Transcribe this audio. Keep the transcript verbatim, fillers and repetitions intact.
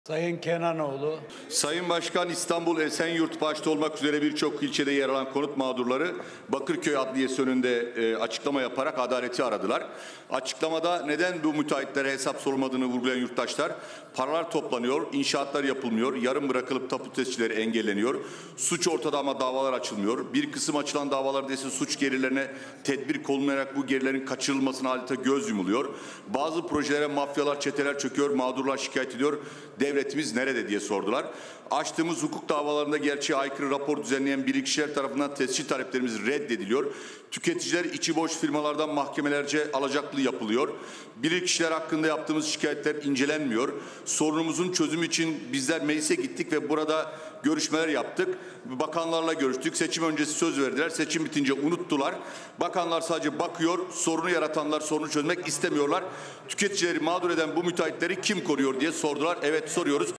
Sayın Kenanoğlu. Sayın Başkan, İstanbul Esenyurt başta olmak üzere birçok ilçede yer alan konut mağdurları Bakırköy Adliyesi önünde e, açıklama yaparak adaleti aradılar. Açıklamada neden bu müteahhitlere hesap sorulmadığını vurgulayan yurttaşlar, paralar toplanıyor, inşaatlar yapılmıyor, yarım bırakılıp tapu tescilleri engelleniyor, suç ortada ama davalar açılmıyor. Bir kısım açılan davalarda ise suç gerilerine tedbir konularak bu gerilerin kaçırılmasına adeta göz yumuluyor. Bazı projelere mafyalar, çeteler çöküyor, mağdurlar şikayet ediyor. Devletimiz nerede diye sordular. Açtığımız hukuk davalarında gerçeğe aykırı rapor düzenleyen bilirkişiler tarafından tescil taleplerimiz reddediliyor. Tüketiciler içi boş firmalardan mahkemelerce alacaklı yapılıyor. Bilirkişiler hakkında yaptığımız şikayetler incelenmiyor. Sorunumuzun çözümü için bizler meclise gittik ve burada görüşmeler yaptık. Bakanlarla görüştük. Seçim öncesi söz verdiler. Seçim bitince unuttular. Bakanlar sadece bakıyor. Sorunu yaratanlar sorunu çözmek istemiyorlar. Tüketicileri mağdur eden bu müteahhitleri kim koruyor diye sordular. Evet, soruyoruz.